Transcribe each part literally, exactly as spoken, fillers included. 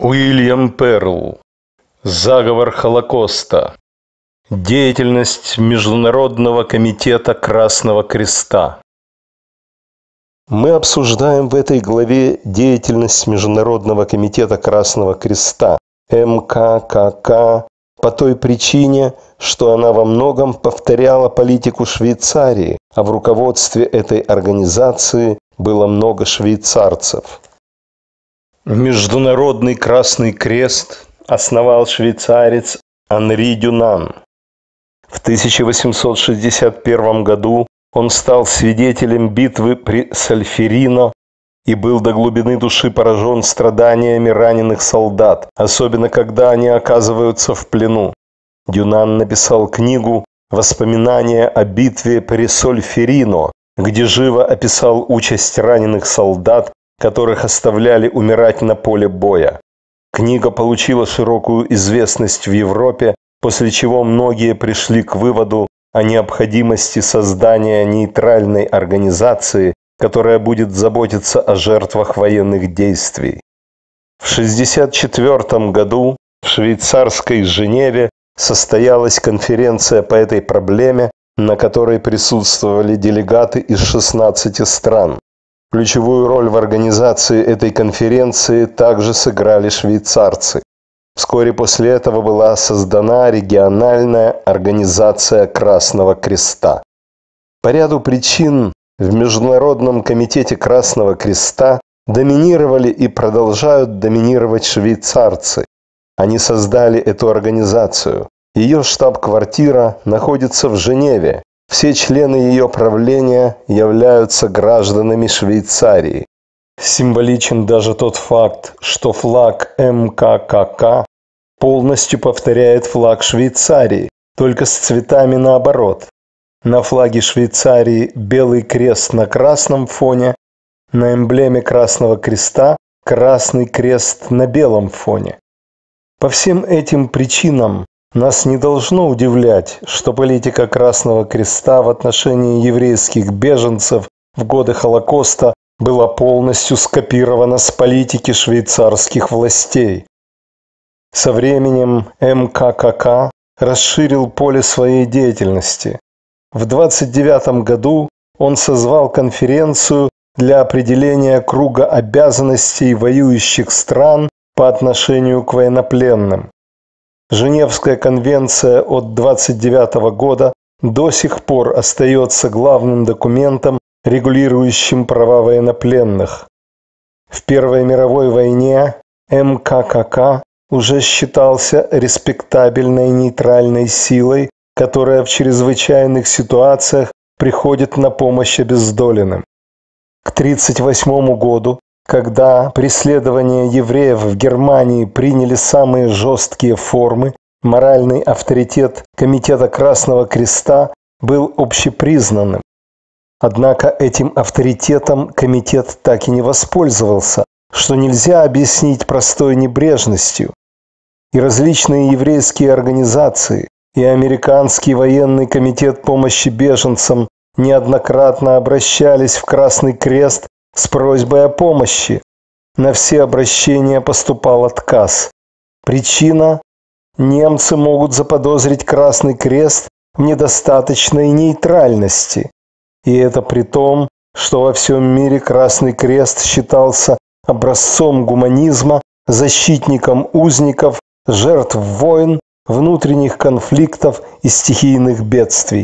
Уильям Перл. Заговор Холокоста. Деятельность Международного комитета Красного Креста. Мы обсуждаем в этой главе деятельность Международного комитета Красного Креста, эм ка ка ка, по той причине, что она во многом повторяла политику Швейцарии, а в руководстве этой организации было много швейцарцев. Международный Красный Крест основал швейцарец Анри Дюнан. В тысяча восемьсот шестьдесят первом году он стал свидетелем битвы при Сольферино и был до глубины души поражен страданиями раненых солдат, особенно когда они оказываются в плену. Дюнан написал книгу «Воспоминания о битве при Сольферино», где живо описал участь раненых солдат, которых оставляли умирать на поле боя. Книга получила широкую известность в Европе, после чего многие пришли к выводу о необходимости создания нейтральной организации, которая будет заботиться о жертвах военных действий. В шестьдесят четвёртом году в швейцарской Женеве состоялась конференция по этой проблеме, на которой присутствовали делегаты из шестнадцати стран. Ключевую роль в организации этой конференции также сыграли швейцарцы. Вскоре после этого была создана региональная организация Красного Креста. По ряду причин в Международном комитете Красного Креста доминировали и продолжают доминировать швейцарцы. Они создали эту организацию. Ее штаб-квартира находится в Женеве. Все члены ее правления являются гражданами Швейцарии. Символичен даже тот факт, что флаг эм ка ка ка полностью повторяет флаг Швейцарии, только с цветами наоборот. На флаге Швейцарии белый крест на красном фоне, на эмблеме Красного Креста красный крест на белом фоне. По всем этим причинам нас не должно удивлять, что политика Красного Креста в отношении еврейских беженцев в годы Холокоста была полностью скопирована с политики швейцарских властей. Со временем эм ка ка ка расширил поле своей деятельности. В двадцать девятом году он созвал конференцию для определения круга обязанностей воюющих стран по отношению к военнопленным. Женевская конвенция от двадцать девятого года до сих пор остается главным документом, регулирующим права военнопленных. В Первой мировой войне эм ка ка ка уже считался респектабельной нейтральной силой, которая в чрезвычайных ситуациях приходит на помощь обездоленным. К тридцать восьмому году, когда преследования евреев в Германии приняли самые жесткие формы, моральный авторитет Комитета Красного Креста был общепризнанным. Однако этим авторитетом комитет так и не воспользовался, что нельзя объяснить простой небрежностью. И различные еврейские организации, и Американский военный комитет помощи беженцам неоднократно обращались в Красный Крест с просьбой о помощи. На все обращения поступал отказ. Причина – немцы могут заподозрить Красный Крест в недостаточной нейтральности. И это при том, что во всем мире Красный Крест считался образцом гуманизма, защитником узников, жертв войн, внутренних конфликтов и стихийных бедствий.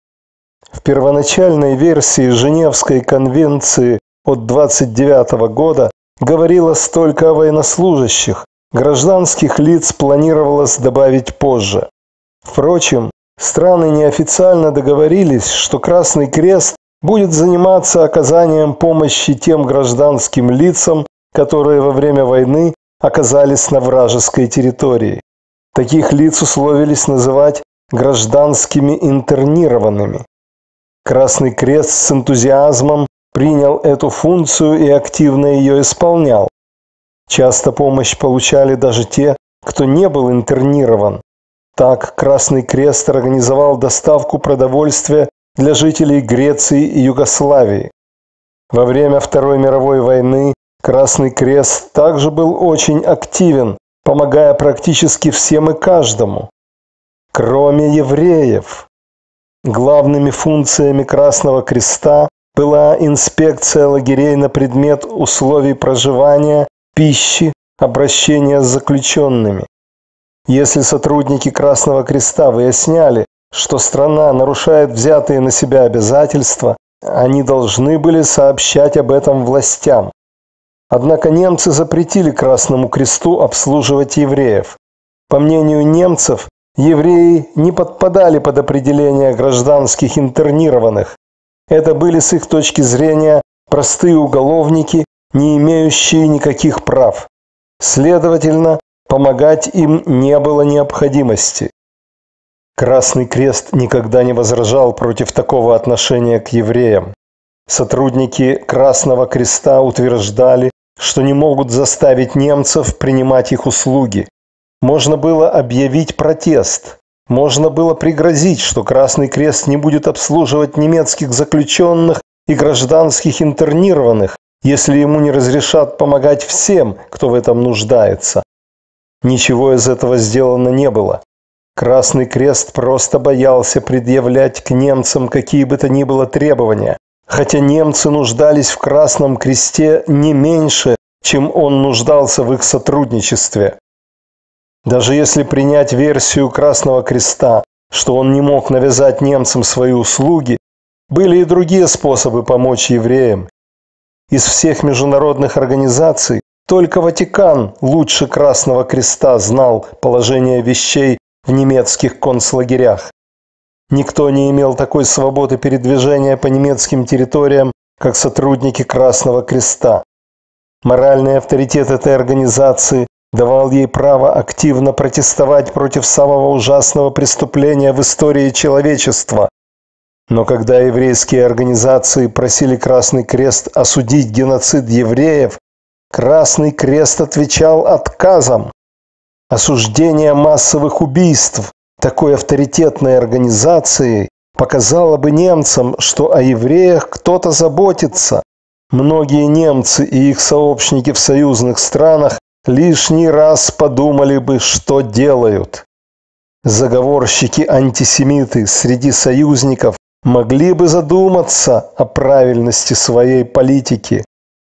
В первоначальной версии Женевской конвенции от двадцать девятого года говорилось только о военнослужащих, гражданских лиц планировалось добавить позже. Впрочем, страны неофициально договорились, что Красный Крест будет заниматься оказанием помощи тем гражданским лицам, которые во время войны оказались на вражеской территории. Таких лиц условились называть гражданскими интернированными. Красный Крест с энтузиазмом принял эту функцию и активно ее исполнял. Часто помощь получали даже те, кто не был интернирован. Так Красный Крест организовал доставку продовольствия для жителей Греции и Югославии. Во время Второй мировой войны Красный Крест также был очень активен, помогая практически всем и каждому, кроме евреев. Главными функциями Красного Креста была инспекция лагерей на предмет условий проживания, пищи, обращения с заключенными. Если сотрудники Красного Креста выясняли, что страна нарушает взятые на себя обязательства, они должны были сообщать об этом властям. Однако немцы запретили Красному Кресту обслуживать евреев. По мнению немцев, евреи не подпадали под определение гражданских интернированных. Это были с их точки зрения простые уголовники, не имеющие никаких прав. Следовательно, помогать им не было необходимости. Красный Крест никогда не возражал против такого отношения к евреям. Сотрудники Красного Креста утверждали, что не могут заставить немцев принимать их услуги. Можно было объявить протест. Можно было пригрозить, что Красный Крест не будет обслуживать немецких заключенных и гражданских интернированных, если ему не разрешат помогать всем, кто в этом нуждается. Ничего из этого сделано не было. Красный Крест просто боялся предъявлять к немцам какие бы то ни было требования, хотя немцы нуждались в Красном Кресте не меньше, чем он нуждался в их сотрудничестве. Даже если принять версию Красного Креста, что он не мог навязать немцам свои услуги, были и другие способы помочь евреям. Из всех международных организаций только Ватикан лучше Красного Креста знал положение вещей в немецких концлагерях. Никто не имел такой свободы передвижения по немецким территориям, как сотрудники Красного Креста. Моральный авторитет этой организации давал ей право активно протестовать против самого ужасного преступления в истории человечества. Но когда еврейские организации просили Красный Крест осудить геноцид евреев, Красный Крест отвечал отказом. Осуждение массовых убийств такой авторитетной организации показало бы немцам, что о евреях кто-то заботится. Многие немцы и их сообщники в союзных странах лишний раз подумали бы, что делают. Заговорщики-антисемиты среди союзников могли бы задуматься о правильности своей политики.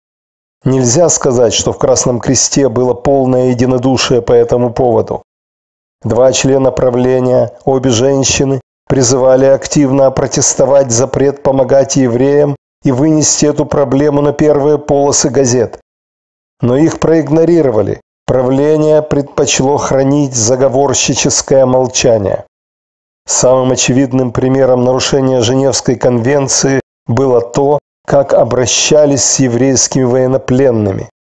Нельзя сказать, что в Красном Кресте было полное единодушие по этому поводу. Два члена правления, обе женщины, призывали активно протестовать запрет помогать евреям и вынести эту проблему на первые полосы газет. Но их проигнорировали. Правление предпочло хранить заговорщическое молчание. Самым очевидным примером нарушения Женевской конвенции было то, как обращались с еврейскими военнопленными.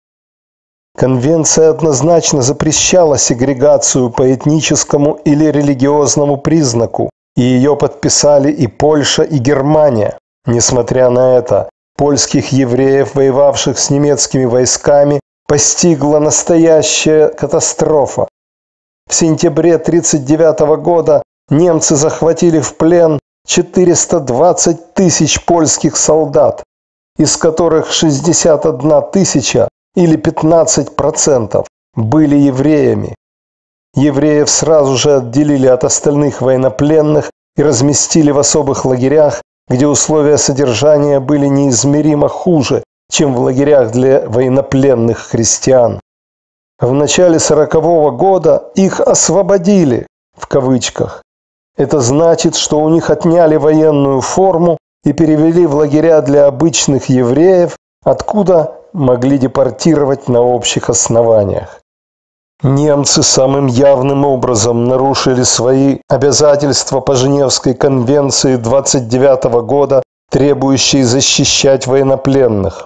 Конвенция однозначно запрещала сегрегацию по этническому или религиозному признаку, и ее подписали и Польша, и Германия. Несмотря на это, польских евреев, воевавших с немецкими войсками, постигла настоящая катастрофа. В сентябре тысяча девятьсот тридцать девятого года немцы захватили в плен четыреста двадцать тысяч польских солдат, из которых шестьдесят одна тысяча или пятнадцать процентов были евреями. Евреев сразу же отделили от остальных военнопленных и разместили в особых лагерях, где условия содержания были неизмеримо хуже, чем в лагерях для военнопленных христиан. В начале сорокового года их «освободили», в кавычках. Это значит, что у них отняли военную форму и перевели в лагеря для обычных евреев, откуда могли депортировать на общих основаниях. Немцы самым явным образом нарушили свои обязательства по Женевской конвенции двадцать девятого года, требующей защищать военнопленных.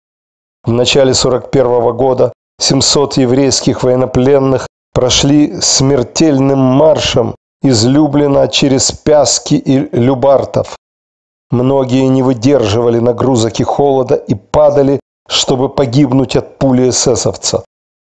В начале сорок первого года семьсот еврейских военнопленных прошли смертельным маршем из Люблина через Пяски и Любартов. Многие не выдерживали нагрузок и холода и падали, чтобы погибнуть от пули эсэсовца.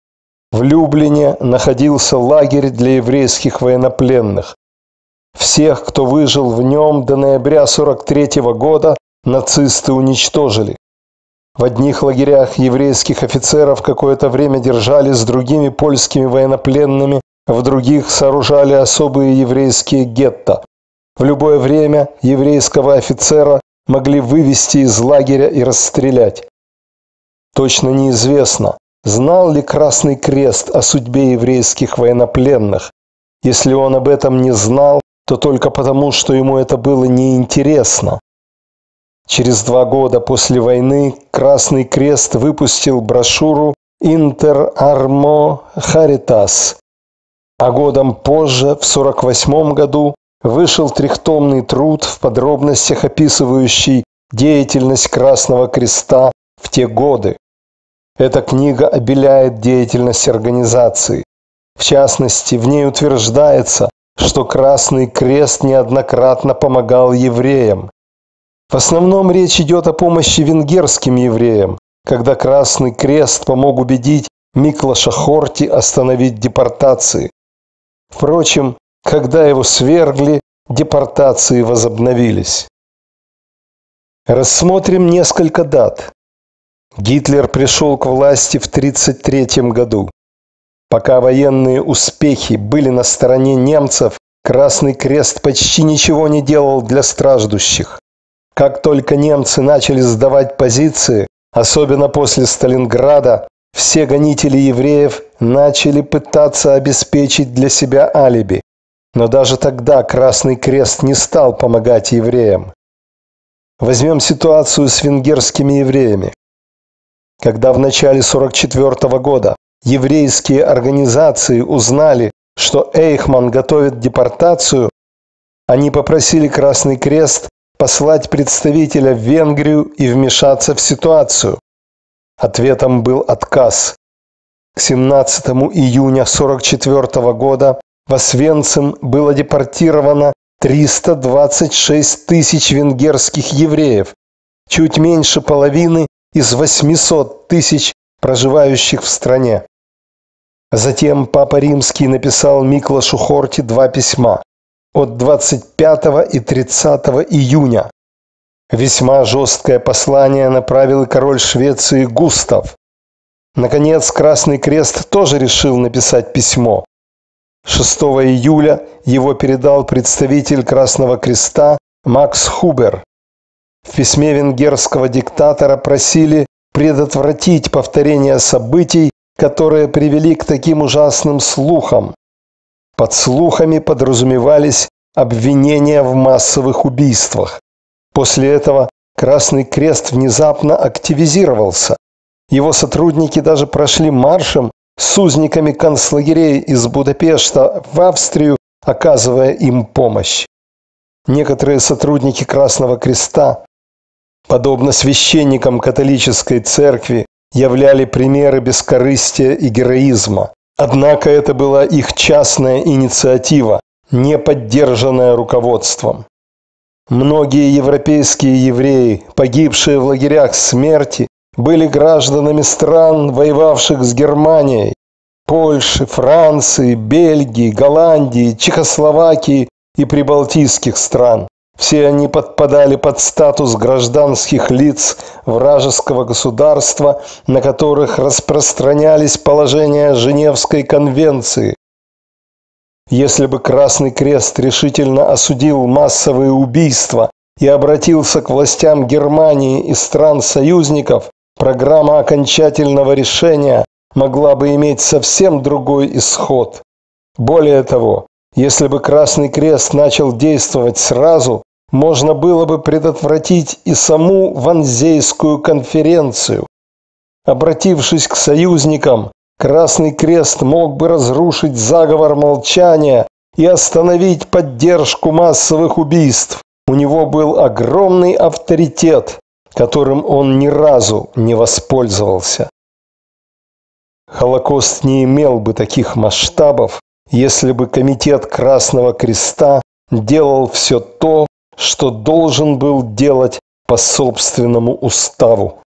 В Люблине находился лагерь для еврейских военнопленных. Всех, кто выжил в нем до ноября сорок третьего года, нацисты уничтожили. В одних лагерях еврейских офицеров какое-то время держали с другими польскими военнопленными, в других сооружали особые еврейские гетто. В любое время еврейского офицера могли вывести из лагеря и расстрелять. Точно неизвестно, знал ли Красный Крест о судьбе еврейских военнопленных. Если он об этом не знал, то только потому, что ему это было неинтересно. Через два года после войны Красный Крест выпустил брошюру «Inter armo charitas», а годом позже, в сорок восьмом году, вышел трехтомный труд в подробностях описывающий деятельность Красного Креста в те годы. Эта книга обеляет деятельность организации. В частности, в ней утверждается, что Красный Крест неоднократно помогал евреям. В основном речь идет о помощи венгерским евреям, когда Красный Крест помог убедить Миклоша Хорти остановить депортации. Впрочем, когда его свергли, депортации возобновились. Рассмотрим несколько дат. Гитлер пришел к власти в тысяча девятьсот тридцать третьем году. Пока военные успехи были на стороне немцев, Красный Крест почти ничего не делал для страждущих. Как только немцы начали сдавать позиции, особенно после Сталинграда, все гонители евреев начали пытаться обеспечить для себя алиби. Но даже тогда Красный Крест не стал помогать евреям. Возьмем ситуацию с венгерскими евреями. Когда в начале сорок четвёртого года еврейские организации узнали, что Эйхман готовит депортацию, они попросили Красный Крест послать представителя в Венгрию и вмешаться в ситуацию. Ответом был отказ. К семнадцатому июня сорок четвёртого года в Освенцим было депортировано триста двадцать шесть тысяч венгерских евреев, чуть меньше половины из восьмисот тысяч, проживающих в стране. Затем Папа Римский написал Миклошу Хорти два письма от двадцать пятого и тридцатого июня. Весьма жесткое послание направил и король Швеции Густав. Наконец, Красный Крест тоже решил написать письмо. шестого июля его передал представитель Красного Креста Макс Хубер. В письме венгерского диктатора просили предотвратить повторение событий, которые привели к таким ужасным слухам. Под слухами подразумевались обвинения в массовых убийствах. После этого Красный Крест внезапно активизировался. Его сотрудники даже прошли маршем с узниками концлагерей из Будапешта в Австрию, оказывая им помощь. Некоторые сотрудники Красного Креста, подобно священникам католической церкви, являли примеры бескорыстия и героизма. Однако это была их частная инициатива, не поддержанная руководством. Многие европейские евреи, погибшие в лагерях смерти, были гражданами стран, воевавших с Германией, Польши, Франции, Бельгии, Голландии, Чехословакии и прибалтийских стран. Все они подпадали под статус гражданских лиц вражеского государства, на которых распространялись положения Женевской конвенции. Если бы Красный Крест решительно осудил массовые убийства и обратился к властям Германии и стран-союзников, программа окончательного решения могла бы иметь совсем другой исход. Более того, если бы Красный Крест начал действовать сразу, можно было бы предотвратить и саму Ванзейскую конференцию. Обратившись к союзникам, Красный Крест мог бы разрушить заговор молчания и остановить поддержку массовых убийств. У него был огромный авторитет, которым он ни разу не воспользовался. Холокост не имел бы таких масштабов, если бы Комитет Красного Креста делал все то, что должен был делать по собственному уставу.